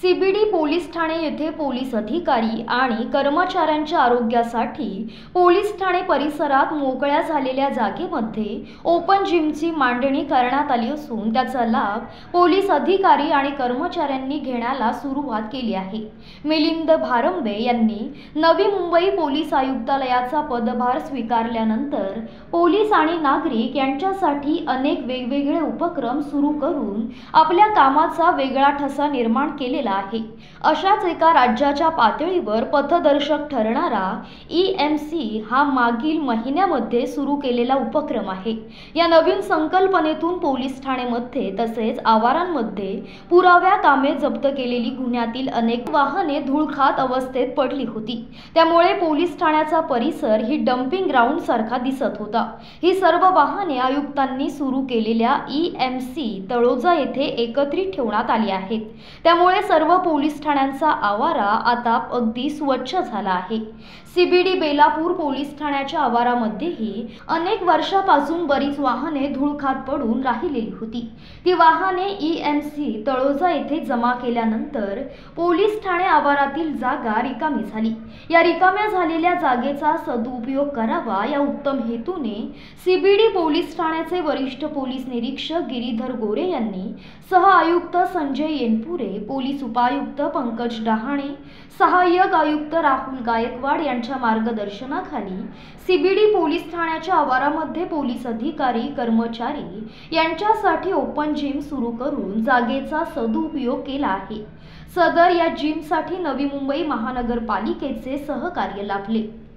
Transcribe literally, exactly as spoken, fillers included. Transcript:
CBD police Thane येथे police अधिकारी आणि कर्मचाऱ्यांच्या आरोग्यासाठी पोलीस ठाणे परिसरात मोकळ्या झालेल्या जागेमध्ये ओपन जिमची मांडणी करण्यात आली असून त्याचा लाभ पोलीस अधिकारी आणि कर्मचाऱ्यांनी घेण्याला सुरुवात केली आहे। मिलिंद भारंबे यांनी नवी मुंबई पोलीस आयुक्तालयाचा पदभार स्वीकारल्यानंतर पोलीस आणि नागरिक यांच्यासाठी अनेक वेगवेगळे उपक्रम सुरू करून आपल्या कामाचा वेगळा ठसा निर्माण केलेला आहे। अशाच एका राज्याच्या पातळीवर पथदर्शक ठरणारा ई एम सी हा मागील महिन्यामध्ये सुरू केलेला उपक्रम आहे। या नवीन संकल्पनेतून पोलीस ठाण्यामध्ये तसेच आवारांमध्ये पुराव्या कामे जप्त केलेली गुन्ह्यातील अनेक वाहने धूळखात अवस्थेत पडली होती। त्यामुळे पोलीस ठाण्याचा परिसर ही डंपिंग ग्राउंड सारखा दिसत होता। ही सर्व वाहने आयुक्तांनी सुरू केलेल्या ई एम सी तळोजा येथे एकत्रित ठेवण्यात आली आहेत। त्यामुळे सर्व पोलीस ठाण्यांचा आवारा आता अगदी स्वच्छ झाला आहे। सीबीडी बेलापूर पोलीस ठाण्याच्या आवारामध्येही अनेक वर्षापासून बरीच वाहने धूळखात पडून राहिलेली होती। ती वाहने ई एम सी तळोजा येथे जमा केल्यानंतर पोलीस ठाणे आवारातील जागा रिकामी झाली। या रिकाम्या झालेल्या जागेचा सदुपयोग करावा या उत्तम हेतूने सीबीडी पोलीस ठाण्याचे वरिष्ठ पोलीस निरीक्षक गिरीधर गोरे यांनी सह आयुक्त संजय येनपुरे, पोलीस उपायुक्त पंकज डहाणे, सहाय्यक आयुक्त राहुल गायकवाड यांच्या मार्गदर्शनाखाली सीबीडी पोलीस ठाण्याच्या आवारामध्ये पोलीस अधिकारी कर्मचारी यांच्यासाठी ओपन जिम सुरू करून जागेचा सदुपयोग केला आहे। सदर या जिमसाठी नवी मुंबई महानगरपालिकेचे सहकार्य लाभले।